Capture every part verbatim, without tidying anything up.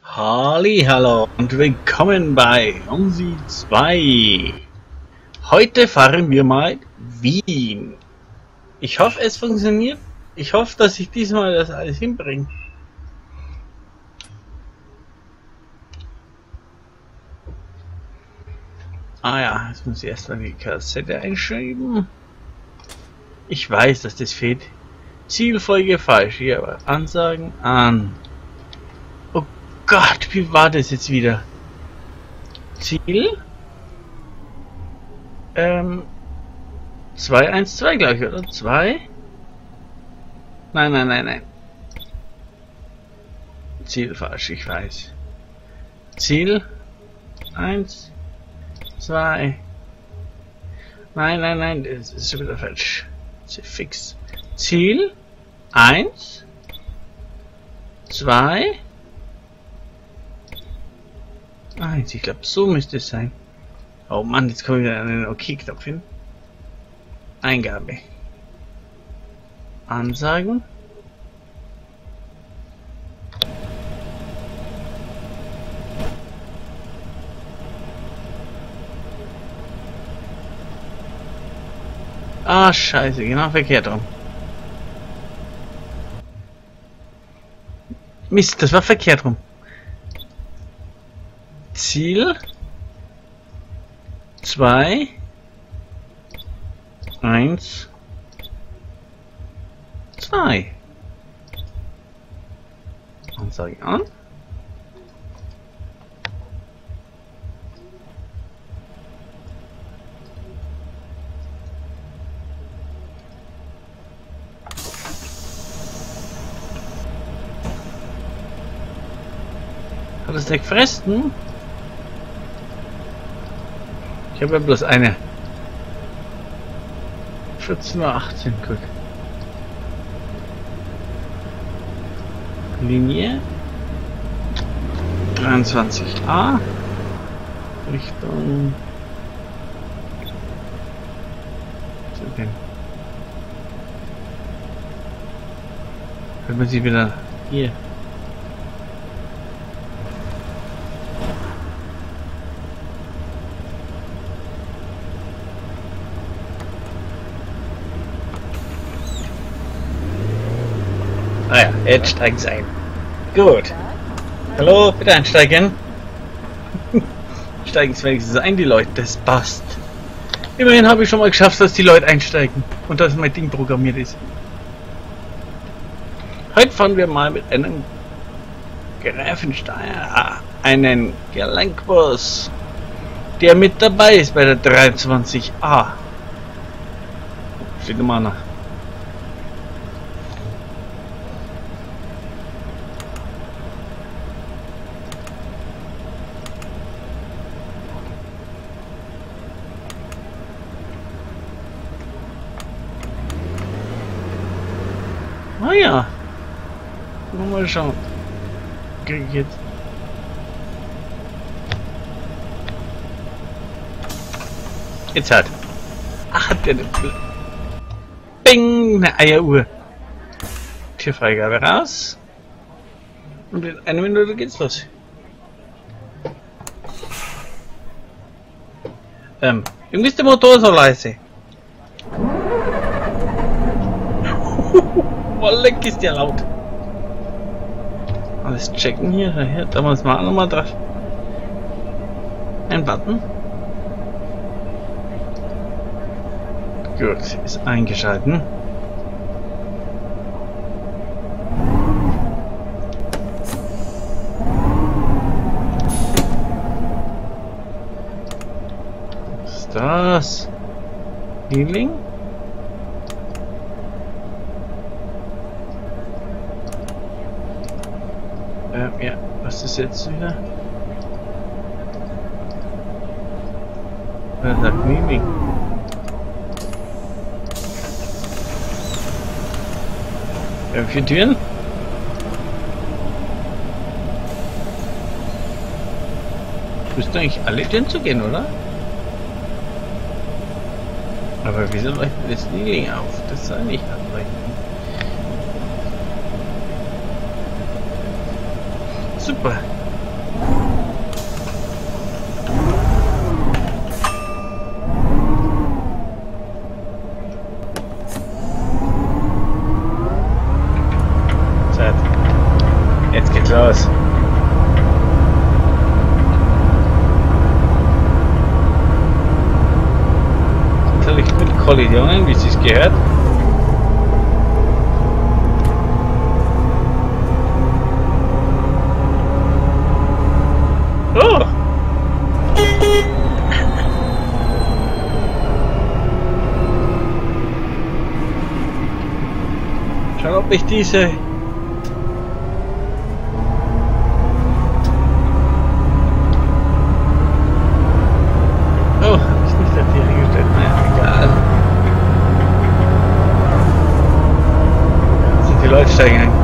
Hallo und willkommen bei OMSI zwei. Heute fahren wir mal Wien. Ich hoffe, es funktioniert. Ich hoffe, dass ich diesmal das alles hinbringe. Ah ja, jetzt muss ich erstmal die Kassette einschreiben. Ich weiß, dass das fehlt. Zielfolge falsch. Hier aber Ansagen an. Oh Gott, wie war das jetzt wieder? Ziel? Ähm. zwei eins zwei gleich, oder? zwei? Nein, nein, nein, nein. Ziel falsch, ich weiß. Ziel eins, zwei. Nein, nein, nein, das ist schon wieder falsch. Fix. Ziel eins, zwei, eins. Ich glaube, so müsste es sein. Oh Mann, jetzt komme ich wieder an den OK-Knopf hin. Eingabe. Ansagen. Ah, scheiße, genau verkehrt rum. Mist, das war verkehrt rum. Ziel zwei eins zwei. Ansage an. Hat es nicht gefressen? Ich habe ja bloß eine. vierzehn Uhr achtzehn, guck. Linie dreiundzwanzig a Richtung zu den. Wenn man sie wieder hier. Ah ja, jetzt steigen sie ein. Gut. Hallo, bitte einsteigen. Steigen sie wenigstens ein, die Leute. Das passt. Immerhin habe ich schon mal geschafft, dass die Leute einsteigen. Und dass mein Ding programmiert ist. Heute fahren wir mal mit einem Greifensteiner, einen Gelenkbus, der mit dabei ist bei der dreiundzwanzig a. Steht immer nach. Ah ja. Mal schauen. Krieg ich jetzt. Jetzt halt. Ach, hat der den. Bing! Eine Eieruhr. Türfreigabe raus. Und in einer Minute geht's los. Ähm, irgendwie ist der Motor so leise. Oh, leck ist der laut. Alles checken hier. Hier, da muss man auch nochmal drauf. Ein Button. Gut, ist eingeschalten. Was ist das? Healing? Ähm, ja, was ist jetzt wieder? Was sagt Mimik? Ja, vier Türen? Müssten eigentlich alle Türen zu gehen, oder? Aber wieso leuchtet das Linie auf? Das soll nicht ableuchten. Super. Kollisionen, wie es sich gehört. Oh! Schau, ob ich diese... Oh, hab ich nicht auf die eingestellt. Naja, egal. Sind die Leute steigen ein.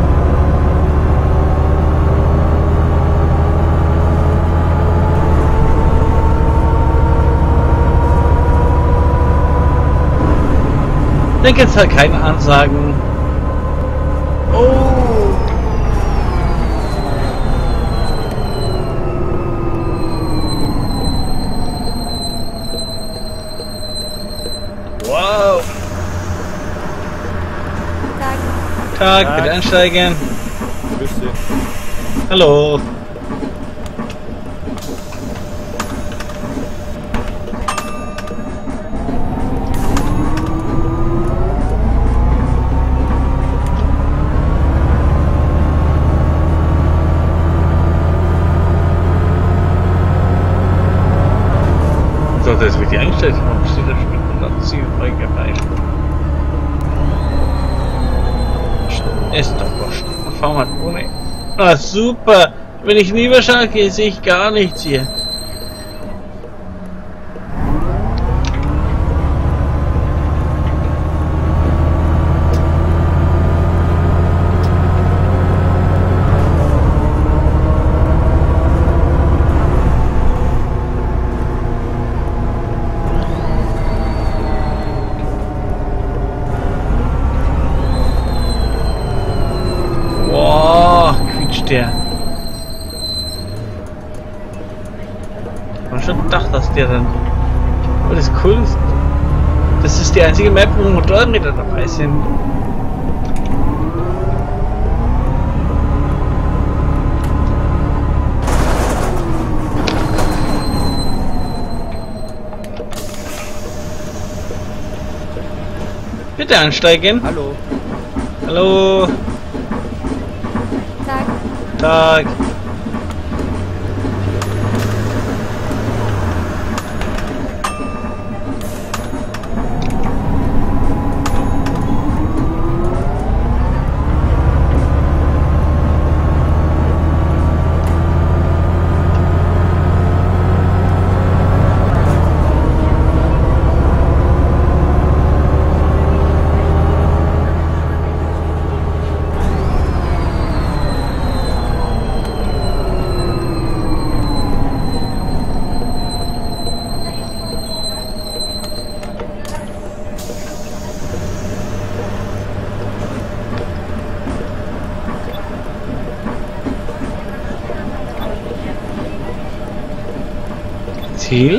Ich denke jetzt halt keine Ansagen. Oh! Wow! Tag. Tag, Tag. bitte einsteigen. Grüß dich. Hallo. So, das ist richtig eingestellt. Warum steht da schon wieder Zielfolge rein? Ist doch wurscht. Dann fahren wir ohne. Ah, super! Wenn ich nie wahrscheinlich sehe ich gar nichts hier. Wow, quietscht der. Ich hab schon gedacht, dass der dann. Aber das ist cool. Das ist die einzige Map, wo Motorräder dabei sind. Bitte ansteigen. Hallo. Hallo. Tag. Tag. Ziel?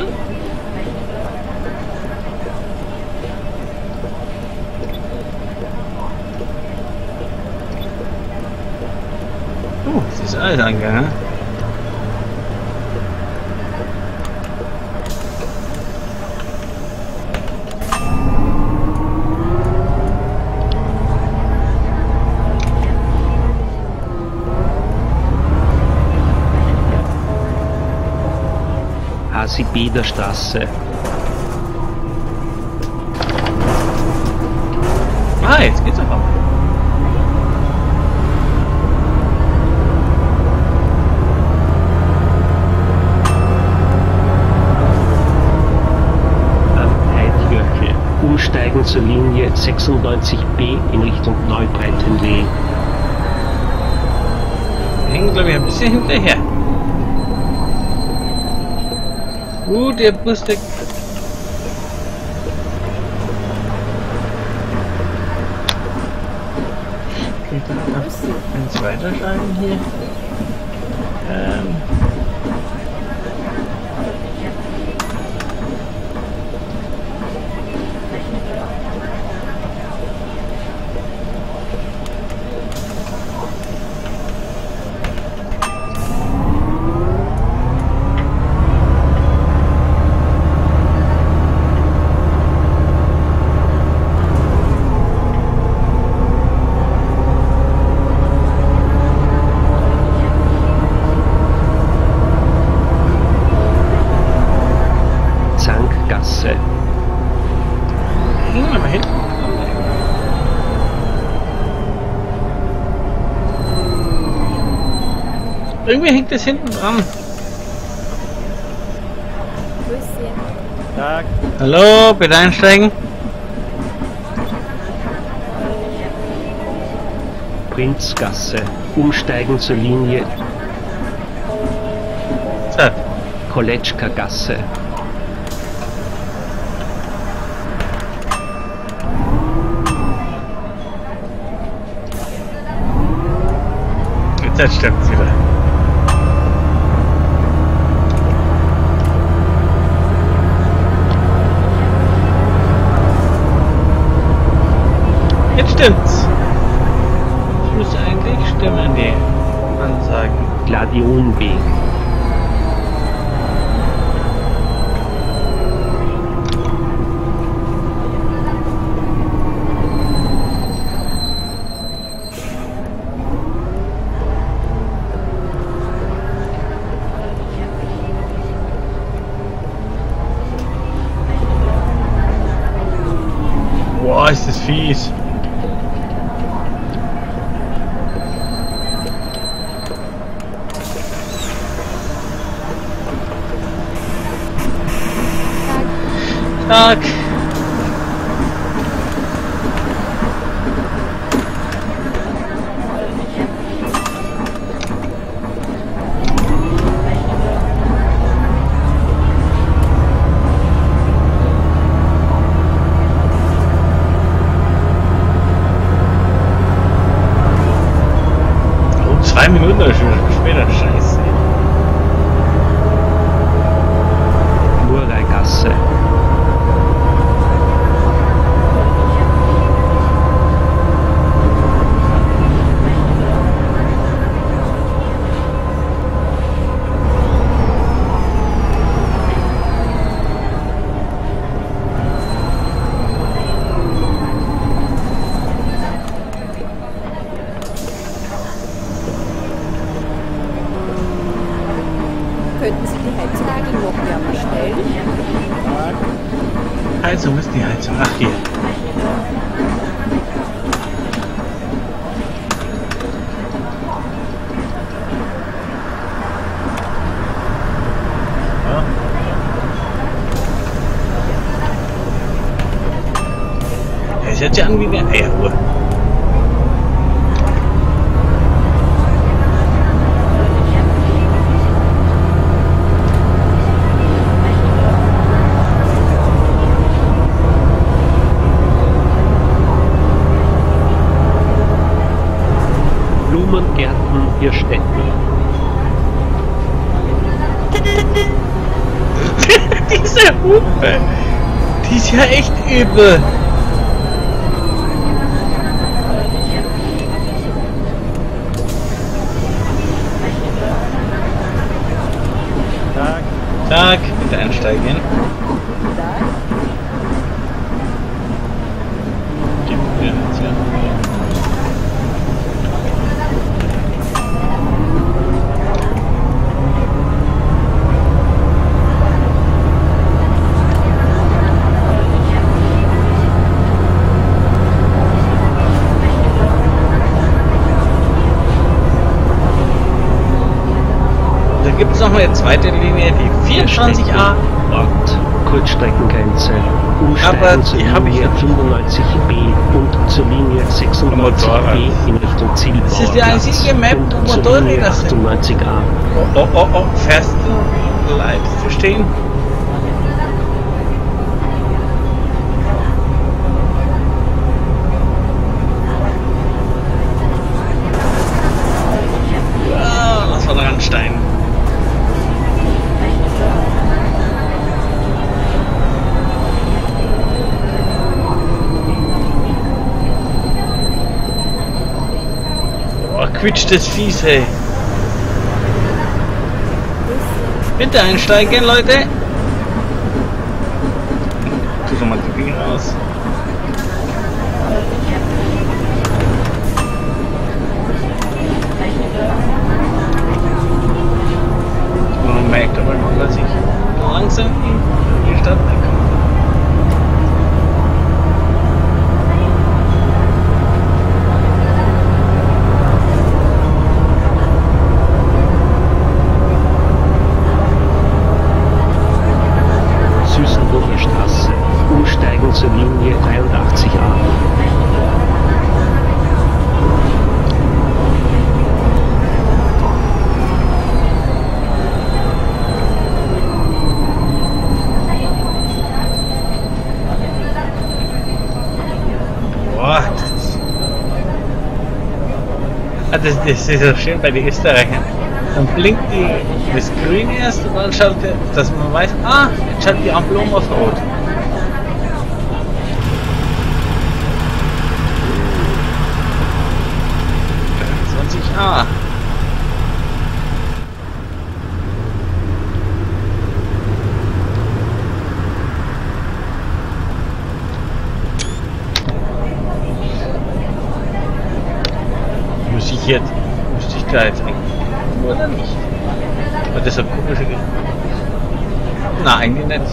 Oh, es ist alles angegangen. Hasibeder Straße. Ah, jetzt geht's auf einmal. Heidjörche. Umsteigen zur Linie sechsundneunzig B in Richtung Neubreitenlee. Wir hängen, glaube ich, ein bisschen hinterher. Uh, der Bus, der... Okay, dann noch eins weiterschreiben hier. Ähm... Irgendwie hängt es hinten dran. Tag. Hallo, bitte einsteigen. Prinzgasse. Umsteigen zur Linie So. Koletschka-Gasse. Jetzt stimmt's wieder. Jetzt stimmt's. Das müsste eigentlich stimmen, die Ansagen. Gladionweg. Boah, ist das fies. Tag. Oh, zwei Minuten oder schon später, scheiße. Murray-Gasse. Könnten Sie die Heizanlage noch wärmer stellen? Heizung ist die Heizung. Ach hier. Ja. Es hört sich an wie eine Eieruhr. Blumengärten Hirstetten. Diese Hupe, die ist ja echt übel. Tag. Tag, bitte einsteigen. Gibt mir jetzt ja. Da gibt es noch eine zweite Linie, die vierundzwanzig a. Ort. Kurzstreckengrenze. Aber Umsteigen zur die hab ich Linie jetzt- fünfundneunzig b und zur Linie sechsundneunzig b in Richtung Zielbauer. Das ist die einzige Map, wo und zur Motorräder Linie sind. achtundneunzig a. Oh, oh, oh, oh, fährst du? Bleibst du stehen? Ja, lass mal dran Stein. Boah, quietscht das fies, hey. Bitte einsteigen, Leute. Tu doch mal die Finger raus. Man merkt aber noch, dass ich langsam in die Stadt komme. das, das ist so schön bei den Österreichern. Dann blinkt die, das Grün erst und dann schaltet, dass man weiß, ah, jetzt schaltet die Ampel um auf Rot. dreiundzwanzig A. Muss ich jetzt, müsste ich da jetzt eigentlich oder nicht? Weil das so komische. Na, eigentlich nicht.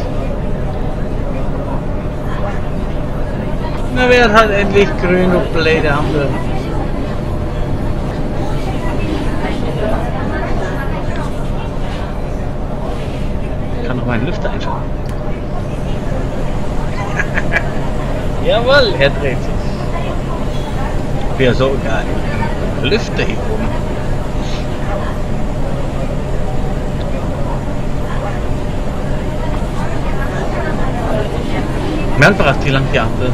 Na, wer hat endlich grün und blöde Ampel? Ich kann noch meinen Lüfter einschalten. Jawohl, er dreht sich. Wäre so geil. Lüfter hier oben. Merkt man die lang die Ampel.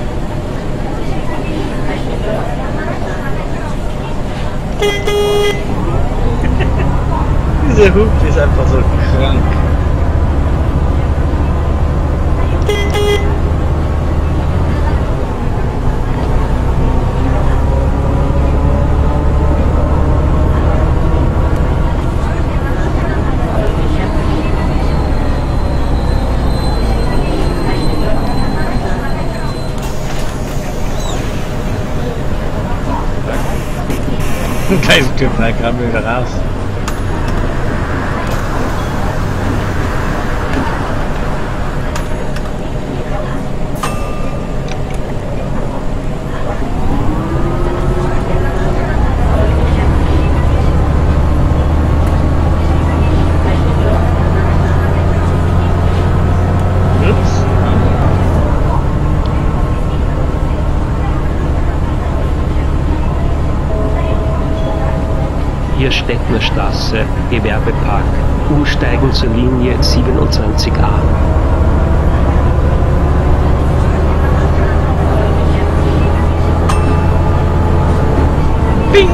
Dieser Hub ist einfach so krank. Kein Stück, da kam wieder raus. Hier Stettner Straße, Gewerbepark, umsteigen zur Linie siebenundzwanzig A. Bing!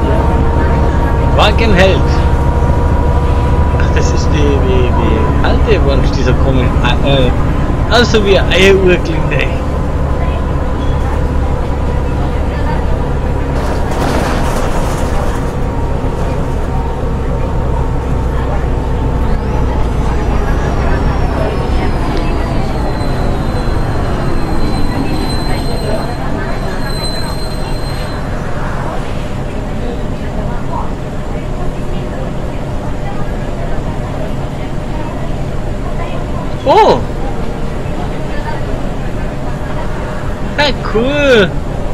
Wagen hält. Ach, das ist die, die, die alte Wunsch, dieser komischen, äh, also wie eine Eieruhr klingt echt. Oh! Ja, cool!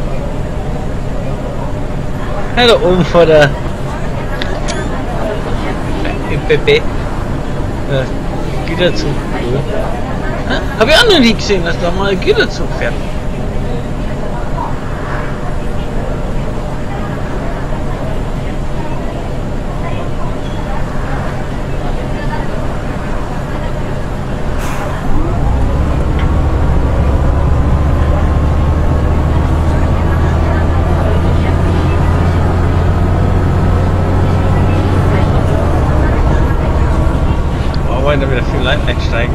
Ja, da oben vor der im B B äh, Güterzug. Ja, hab ich auch noch nie gesehen, dass da mal ein Güterzug fährt. Wollen da wieder viel Leute einsteigen.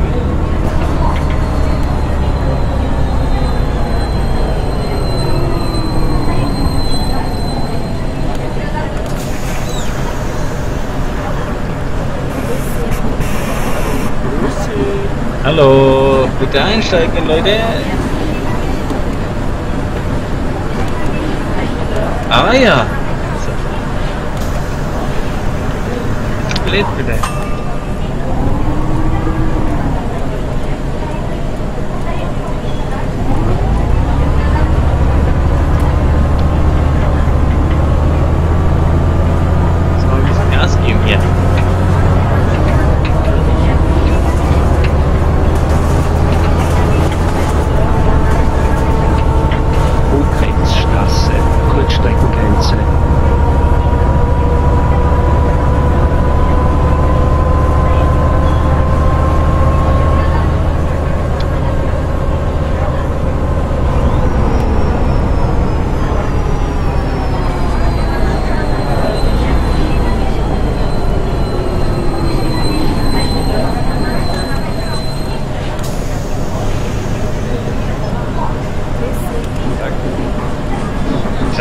Hallo, bitte einsteigen, Leute. Ah ja. So. Lädt bitte.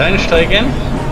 Bitte einsteigen.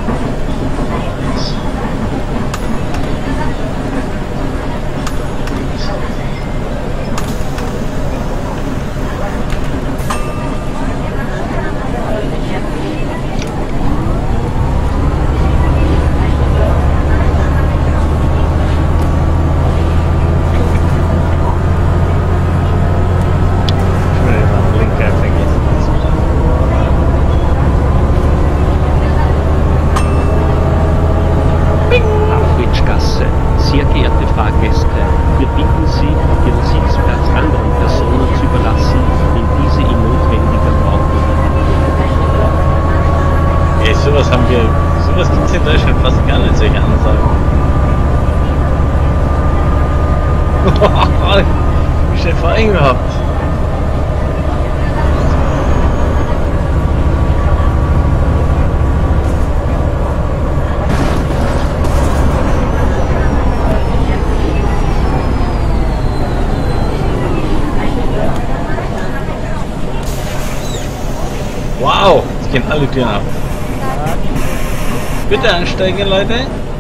Sowas haben wir, sowas gibt es in Deutschland fast gar nicht, solche Ansagen. Wie schnell vor allem gehabt. Wow, jetzt gehen alle Türen ab. Bitte einsteigen, Leute.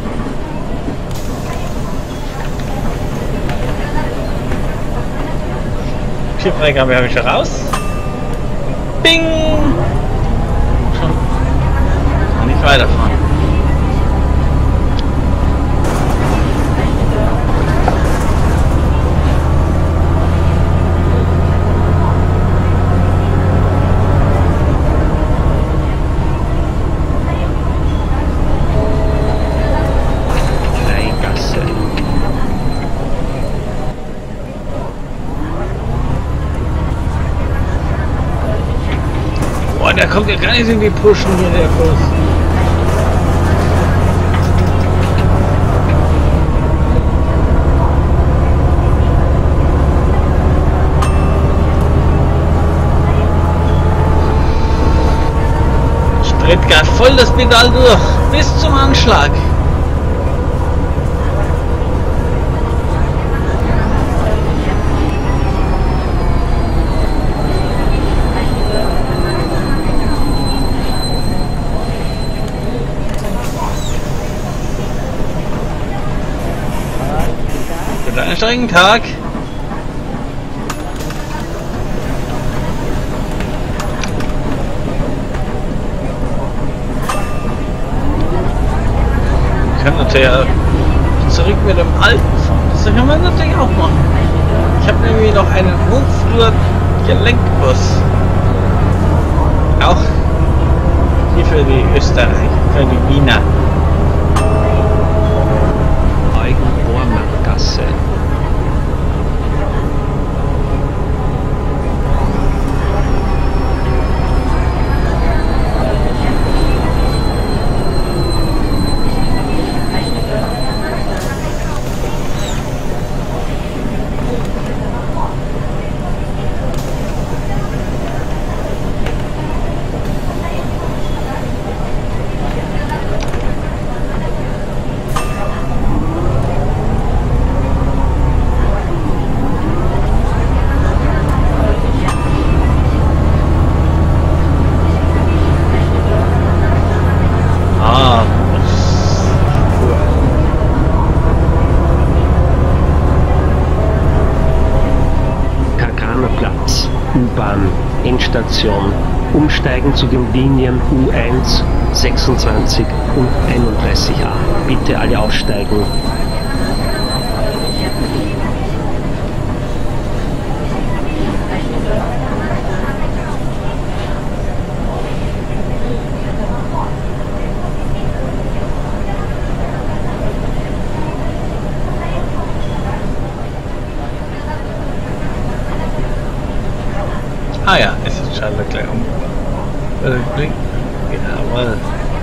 Türfreigabe habe ich schon raus. Bing! Schon. Kann nicht weiterfahren. Der kommt ja gar nicht in die Pushen hier, der Bus. Ich tritt gerade voll das Pedal durch, bis zum Anschlag. Anstrengenden Tag. Wir können natürlich zurück mit dem alten fahren. Das können wir natürlich auch machen. Ich habe nämlich noch einen Hochflur-Gelenkbus. Auch hier für die Österreicher, für die Wiener. Eigenbormergasse. Endstation. Umsteigen zu den Linien U eins, sechsundzwanzig und einunddreißig a. Bitte alle aussteigen. Ah ja, es ist Schalterklärung. Äh, blinkt. Jawohl.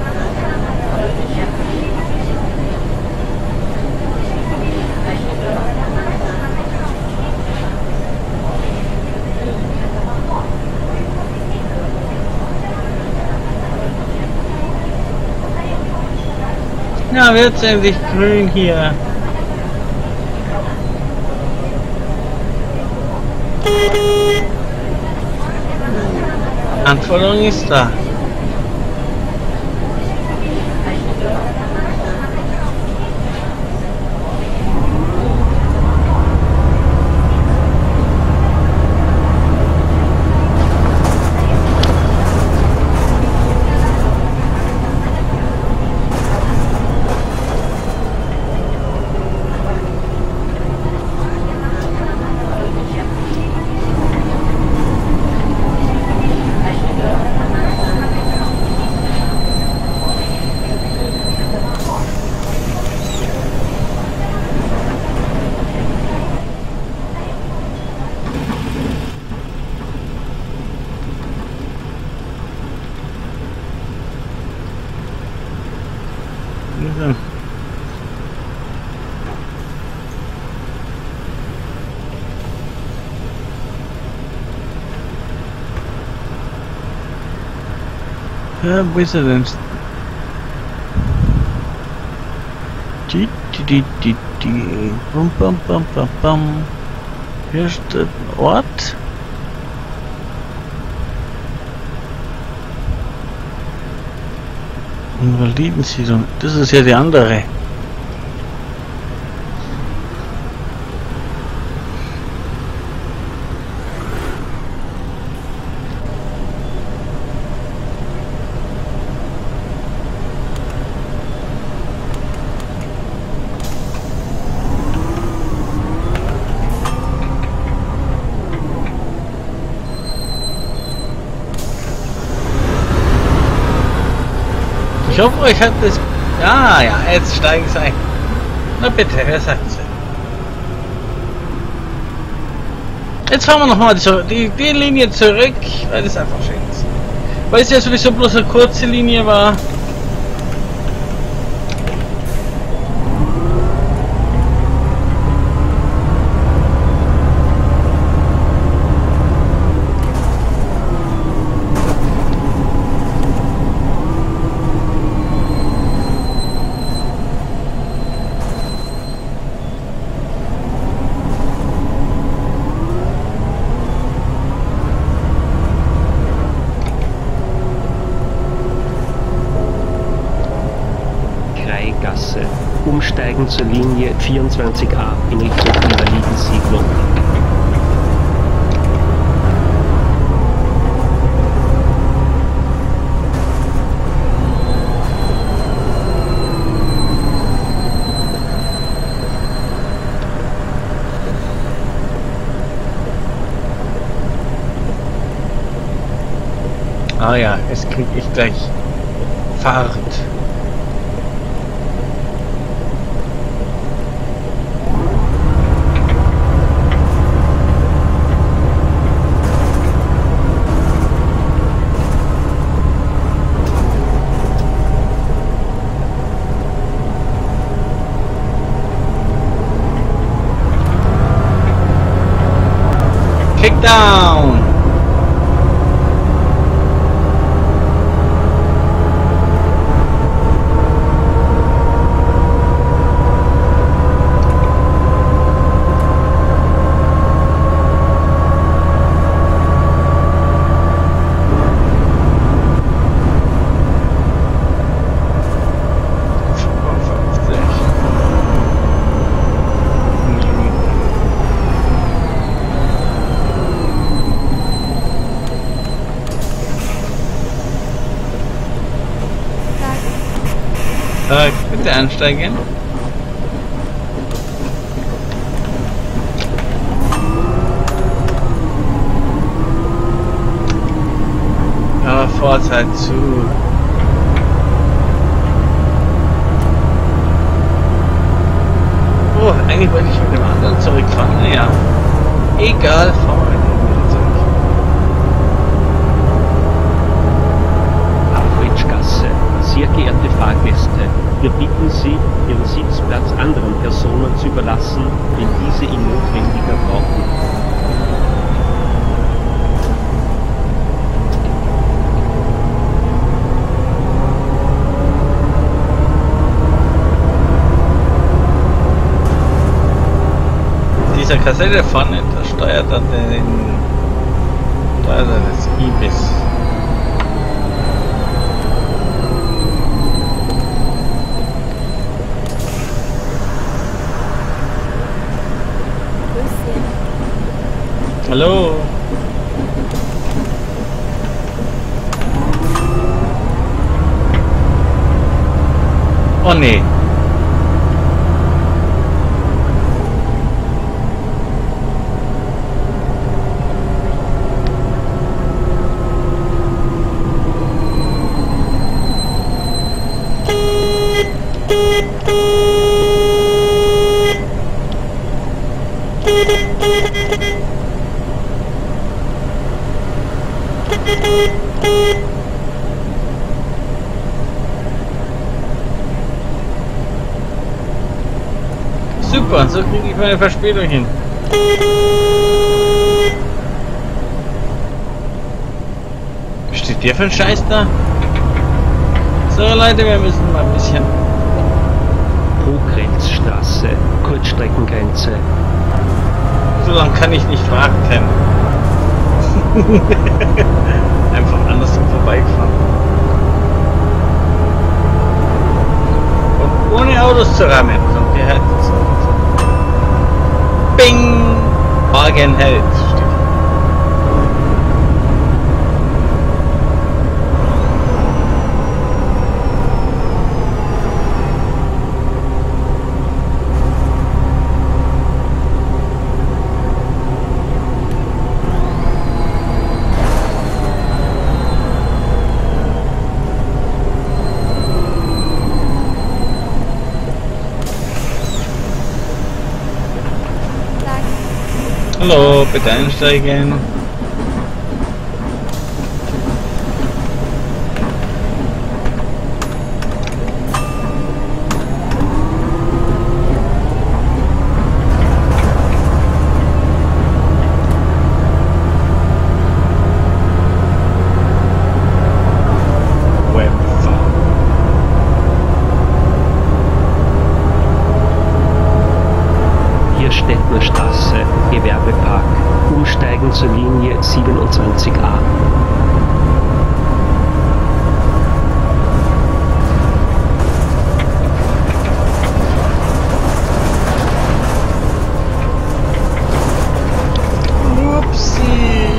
Na, wird's endlich grün hier. Anforderung ist da. Ja, wo ist er denn? Die, die, die, die, die. Bum, bum, bum, bum, bum. Hier steht ein Ort. Invalidensiedlung. Das ist ja die andere. Ich hoffe, euch hat das... Ah ja, jetzt steigen sie ein. Na bitte, wer sagt sie? Jetzt fahren wir nochmal die, die, die Linie zurück, weil das einfach schön ist. Weil es ja sowieso bloß eine kurze Linie war. Gasse. Umsteigen zur Linie vierundzwanzig a in Richtung Invalidensiedlung. Ah ja, es krieg ich gleich Fahrt. Kickdown! Äh, bitte ansteigen. Ja, Fahrzeit zu. Oh, eigentlich wollte ich mit dem anderen zurückfahren. Naja, egal, fahren wir mit dem wieder zurück. Afritschgasse. Sehr geehrte Fahrgäste, wir bitten Sie, Ihren Sitzplatz anderen Personen zu überlassen, wenn diese ihn notwendiger brauchen. Dieser Kassette vorne, da steuert er den, steuert er das Ibis. Hallo. Oh nee. Super, so kriege ich meine Verspätung hin. Was steht der für ein Scheiß da? So Leute, wir müssen mal ein bisschen. Progrenzstraße, Kurzstreckengrenze. So lange kann ich nicht warten. Einfach andersrum vorbeifahren. Und ohne Autos zu rammen. So, der hält so. Bing! Wagen hält. Hallo, bitte einsteigen. Hier Stettnerstraße, Gewerbepark. Umsteigen zur Linie siebenundzwanzig a. Upsi.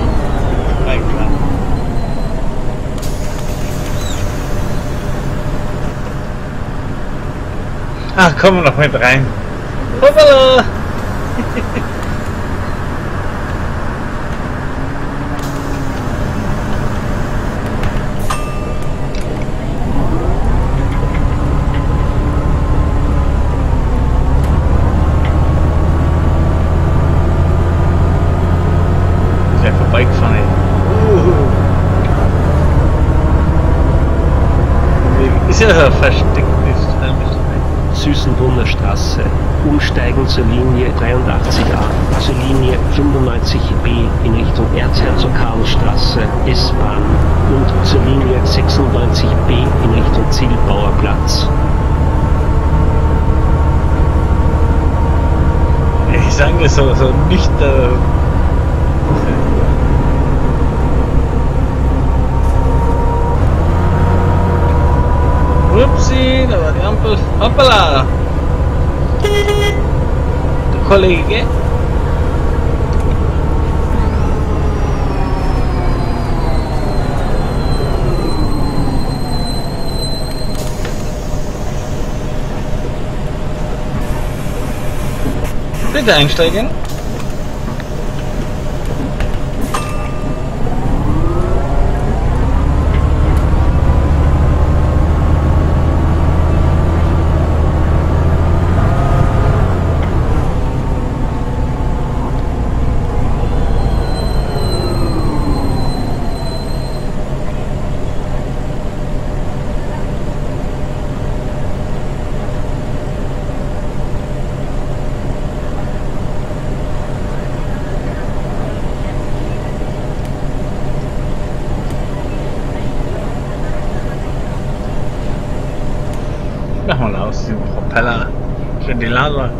Ach, kommen wir noch mit rein. Hoppala! Sehr vorbeigefahren, ey. Uh. Ist ja versteckt. Süßenbrunner Straße. Umsteigen zur Linie dreiundachtzig a, zur Linie fünfundneunzig b in Richtung Erzherzog-Karl-Straße, S-Bahn und zur Linie sechsundneunzig b in Richtung Zielbauerplatz. Ich sage das so, so nicht. Äh, Upsi, da war die Ampel. Hoppala! Der Kollege. Bitte einsteigen. Mach mal aus, den Propeller. Schön die Laser.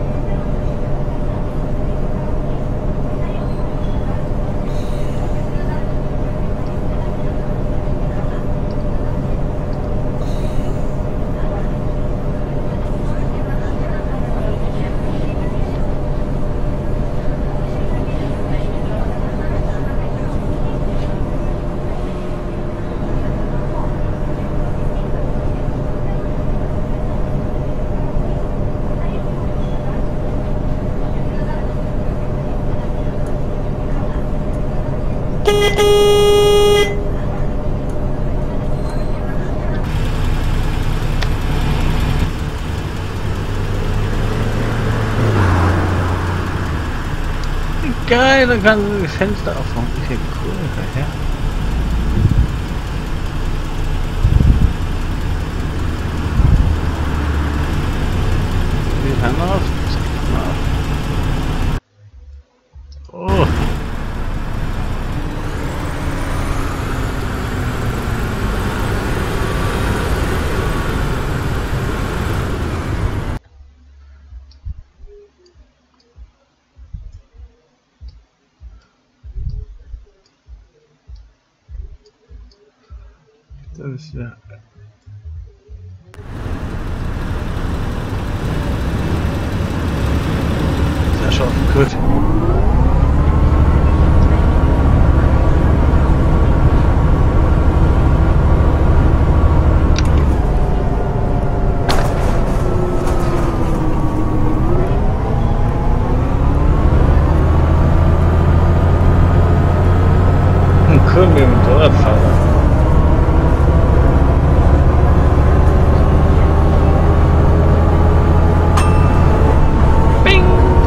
Geil, dann kann sie die Fenster aufmachen. Wie cool, ja. Wie kann man auf? Oh. Das ist ja. Sehr schon gut. Cool mit dem Motorradfahrer. Bing!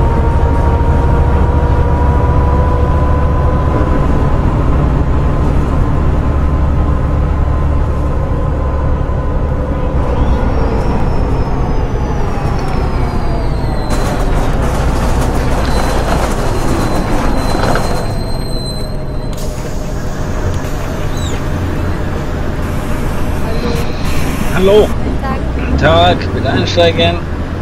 Hallo. Guten Tag, bitte einsteigen.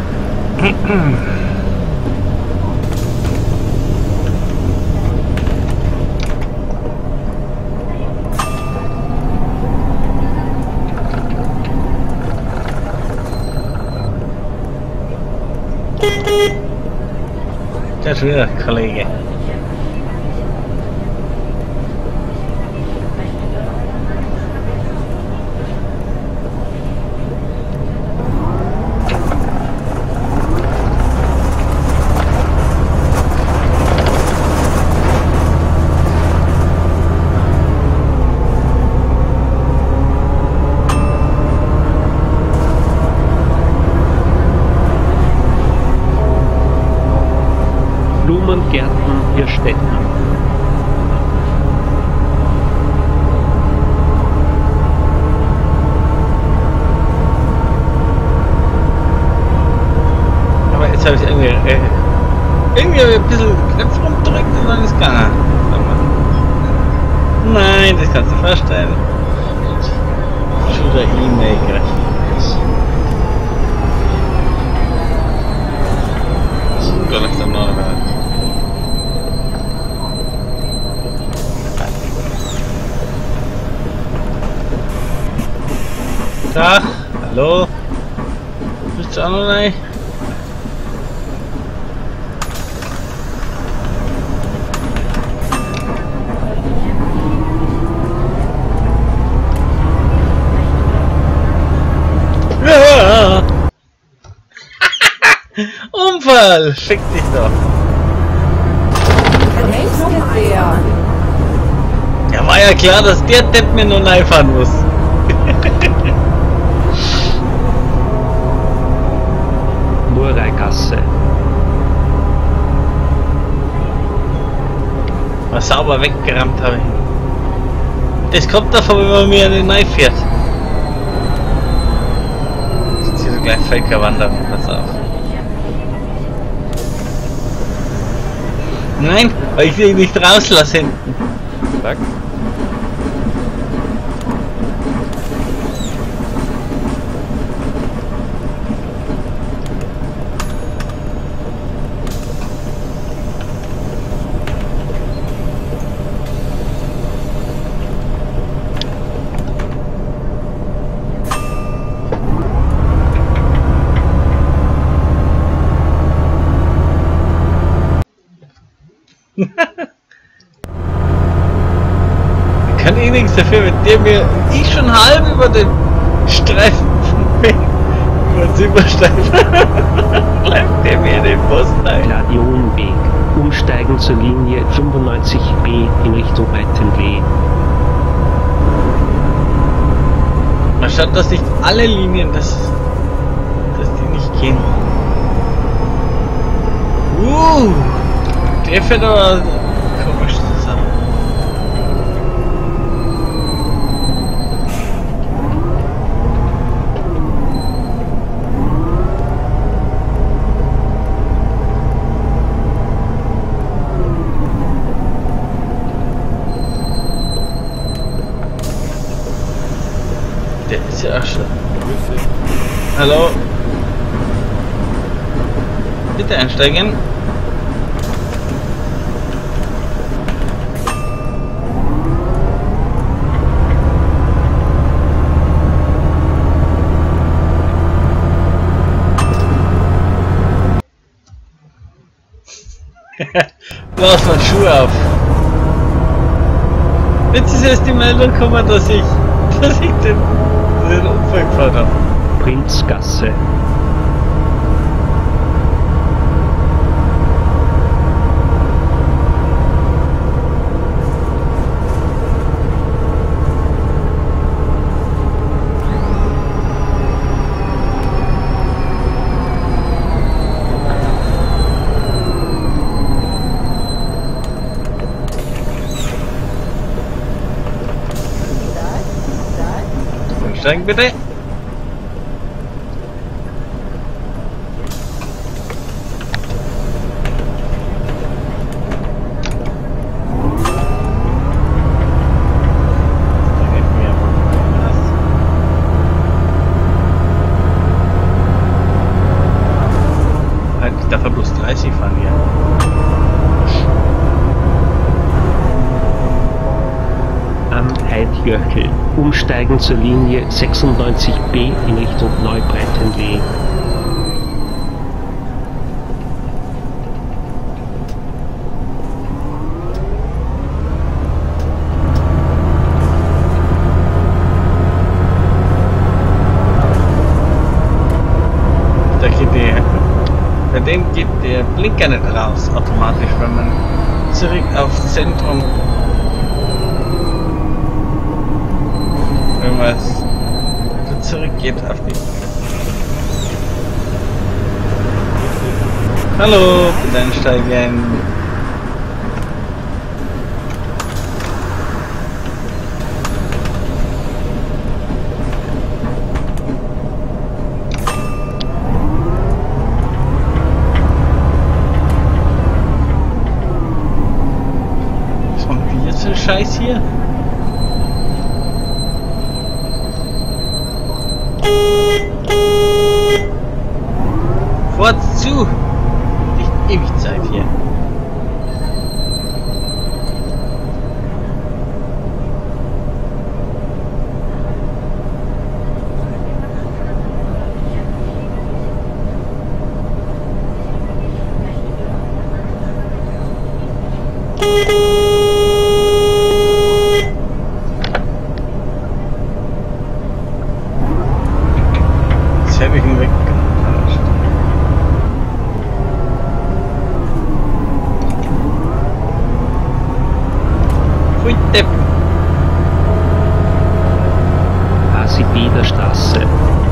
Das ist wieder, Kollege. Blumengärten Hirstetten. Aber jetzt habe ich irgendwie, äh, irgendwie ein bisschen Knöpfe rumgedrückt und dann ist gar nicht. Nein, das kannst du dir vorstellen. Shooter E-Maker. Gar nicht dann noch. Tag, hallo. Bist du auch noch rein? Ja. Unfall! Fick dich doch! Der. Ja, war ja klar, dass der Depp mir nur reinfahren muss. Murreigasse. Mal sauber weggerammt habe ich. Das kommt davon, wenn man mir einen Knife fährt. Jetzt hier so gleich Völker wandern, pass auf. Nein, weil ich sie nicht rauslasse hinten. Zack. Ich kann eh nichts dafür, wenn der mir ich schon halb über den Streifen über den Silberstreifen bleibt der mir in den Posten ein. Gladionweg. Umsteigen zur Linie fünfundneunzig B in Richtung Weitenlee. Man schaut, dass nicht alle Linien, dass, dass die nicht gehen. Uh, der fährt aber komisch zusammen. Der ist ja auch schon. Hallo. Bitte einsteigen. Lass mal Schuhe auf. Jetzt ist erst die Meldung gekommen, dass ich, dass ich den, den Unfall gefahren habe. Prinzgasse. Steigen bitte. Ich darf ja bloß dreißig fahren hier. Am Heidjöchel. Umsteigen zur Linie sechsundneunzig B in Richtung Neubreitenweg. Da geht die, bei dem geht der Blinker nicht raus automatisch, wenn man zurück aufs Zentrum, wenn man zurückgeht auf die. Hallo, bitte einsteigen. Was machen die jetzt für einen Scheiß hier? Fort zu! Nicht ewig Zeit hier. Jetzt habe ich ihn weg. Hui, Depp. Hasi-Beder Straße.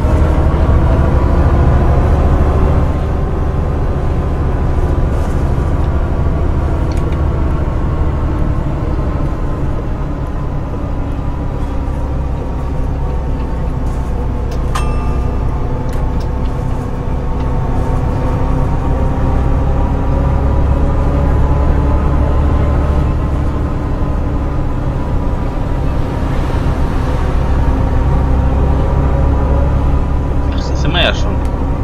Das sind wir ja schon.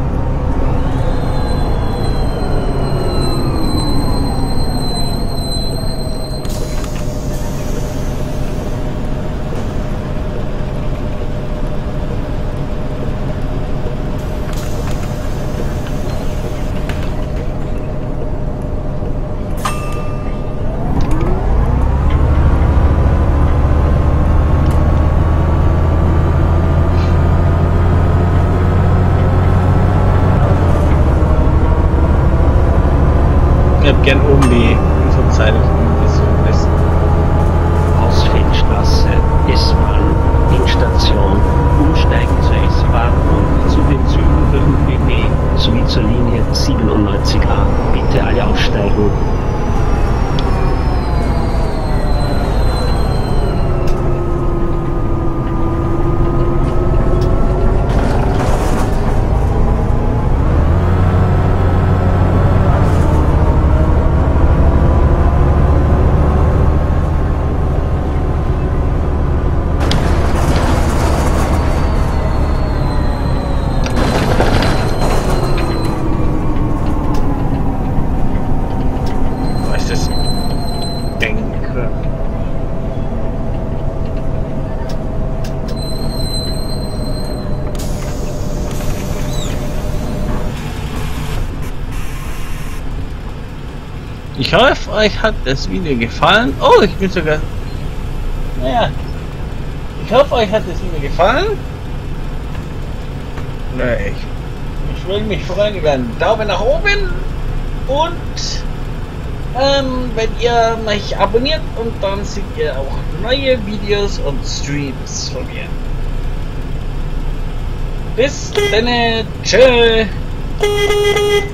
Ich hab gern oben die Infozeile von so Westen. Ausfeldstraße, S-Bahn, Endstation, umsteigen zur S-Bahn und zu den Zügen der U B B sowie zur Linie siebenundneunzig A. Bitte alle aussteigen. Ich hoffe, euch hat das Video gefallen. Oh, ich bin sogar... Naja. Ich hoffe, euch hat das Video gefallen. Naja, ich, ich würde mich freuen über einen Daumen nach oben. Und ähm, wenn ihr mich abonniert, und dann seht ihr auch neue Videos und Streams von mir. Bis dann. Tschö.